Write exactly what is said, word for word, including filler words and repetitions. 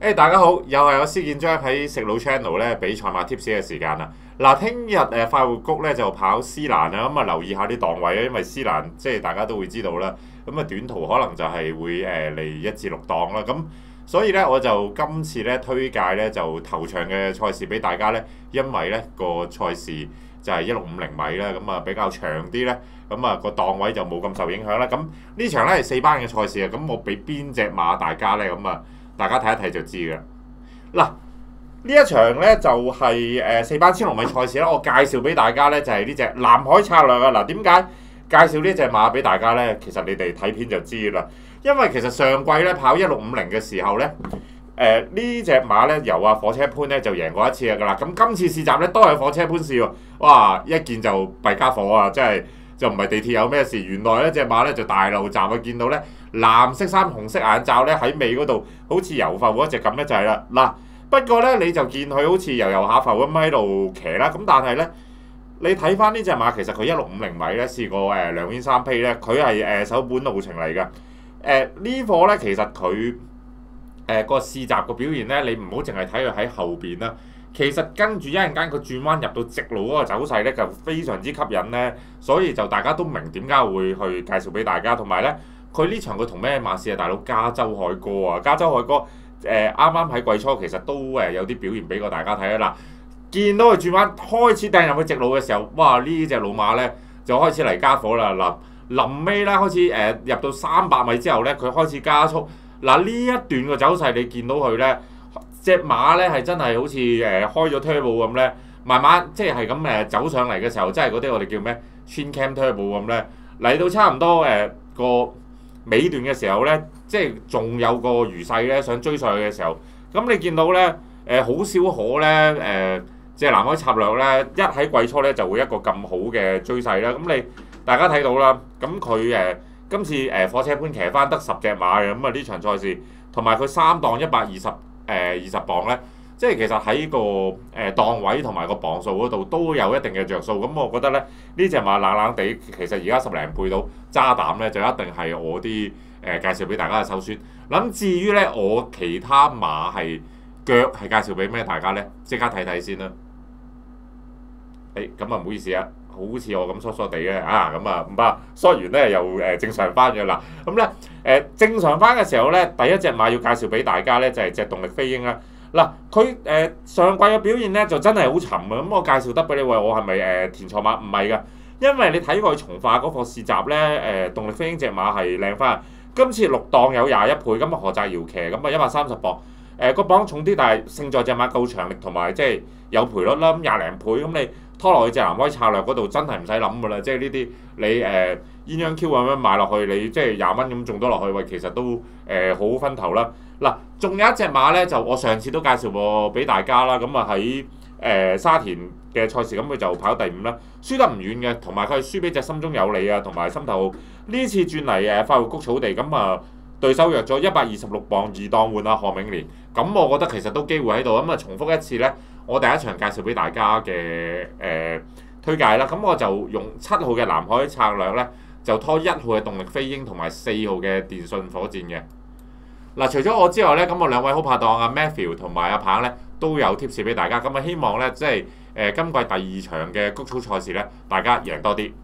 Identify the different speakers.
Speaker 1: 誒、大家好，又係我施建章喺食腦 channel 咧俾賽馬 tips 嘅時間啦。嗱，聽日誒快活谷咧就跑斯蘭啊，咁啊留意下啲檔位啊，因為斯蘭即係大家都會知道啦。咁啊短途可能就係會誒嚟一至六檔啦。咁所以咧我就今次咧推介咧就頭場嘅賽事俾大家咧，因為咧個賽事就係一六五零米啦，咁啊比較長啲咧，咁啊個檔位就冇咁受影響啦。咁呢場咧係四班嘅賽事啊，咁我俾邊隻馬大家咧咁啊？大家睇一睇就知㗎。嗱，呢一場咧就係、是、誒、呃、四班千六米賽事啦。我介紹俾大家咧就係呢隻南海策略啊。嗱，點解介紹呢隻馬俾大家咧？其實你哋睇片就知啦。因為其實上季咧跑一六五零嘅時候咧，誒、呃、呢隻馬咧由啊火車潘咧就贏過一次㗎啦。咁今次試閘咧都係火車潘試喎。哇！一見就弊家伙啊，真係就唔係地鐵有咩事。原來呢隻馬咧就大路站啊，見到咧。藍色衫、紅色眼罩咧喺尾嗰度，好似遊浮嗰隻咁咧就係啦。嗱，不過咧你就見佢好似遊遊下浮咁喺度騎啦。咁但係咧，你睇翻呢隻馬，其實佢一六五零米咧試過誒兩邊三披咧，佢係誒首本路程嚟嘅。誒、呃、呢貨咧其實佢誒個試閘個表現咧，你唔好淨係睇佢喺後邊啦。其實跟住一陣間佢轉彎入到直路嗰個走勢咧，就非常之吸引咧。所以就大家都明點解會去介紹俾大家，同埋咧。佢呢場佢同咩馬試啊？大佬加州海哥啊！加州海哥誒啱啱喺季初其實都誒有啲表現俾過大家睇啊！嗱，見到佢轉彎開始掟入去直路嘅時候，哇！呢隻老馬咧就開始嚟加火啦！嗱，臨尾咧開始誒、呃、入到三百米之後咧，佢開始加速。嗱，呢一段嘅走勢你見到佢咧，隻馬咧係真係好似誒、呃、開咗 turbo 咁咧，慢慢即係係咁誒走上嚟嘅時候，即係嗰啲我哋叫咩 twin cam turbo 咁咧，嚟到差唔多誒、呃、個。尾段嘅時候咧，即係仲有個餘勢咧，想追上去嘅時候，咁你見到咧，誒好少可咧，誒即係南海策略咧，一喺季初咧就會一個咁好嘅追勢啦。咁你大家睇到啦，咁佢誒今次誒火車潘騎翻得十隻馬嘅，咁啊呢場賽事同埋佢三檔一百二十誒二十磅咧，即係其實喺個誒檔位同埋個磅數嗰度都有一定嘅着數。咁我覺得咧，呢隻馬冷冷地，其實而家十零倍到揸膽咧，就一定係我啲誒、呃、介紹俾大家嘅首選。咁至於咧，我其他馬係腳係介紹俾咩大家咧？即刻睇睇先啦。誒咁啊唔好意思啊，好似我咁疏疏地嘅啊，咁啊唔怕疏完咧又誒、呃、正常翻嘅啦。咁咧誒正常翻嘅時候咧，第一隻馬要介紹俾大家咧就係、是、隻動力飛鷹啦。嗱，佢誒上季嘅表現咧就真係好沉啊！咁我介紹得俾你，喂，我係咪誒填錯馬？唔係㗎，因為你睇過佢從化嗰課試閘咧，誒、呃、動力飛鷹隻馬係靚翻。今次六檔有廿一倍，咁啊何澤堯騎，咁啊一百三十磅，誒個磅重啲，但係勝在隻馬夠長力同埋即係有賠率啦，咁廿零倍，咁你拖落去隻南海策略嗰度真係唔使諗㗎啦，即係呢啲你誒鴛鴦 Q 咁樣買落去，你即係廿蚊咁中多落去，喂，其實都誒、呃、好分頭啦。嗱，仲有一隻馬咧，就我上次都介紹過俾大家啦。咁啊喺誒沙田嘅賽事，咁佢就跑第五啦，輸得唔遠嘅，同埋佢係輸俾隻心中有你啊，同埋心頭好。呢次轉嚟誒快活谷草地，咁啊對手約咗一百二十六磅二檔換啊何永年，咁我覺得其實都機會喺度。咁啊重複一次咧，我第一場介紹俾大家嘅誒、呃、推介啦。咁我就用七號嘅南海策略咧，就拖一號嘅動力飛鷹同埋四號嘅電訊火箭嘅。嗱，除咗我之外咧，咁我兩位好拍檔阿 Matthew 同埋阿鵬咧都有 tips 俾大家，咁啊希望咧即係誒今季第二場嘅谷草賽事咧，大家贏多啲。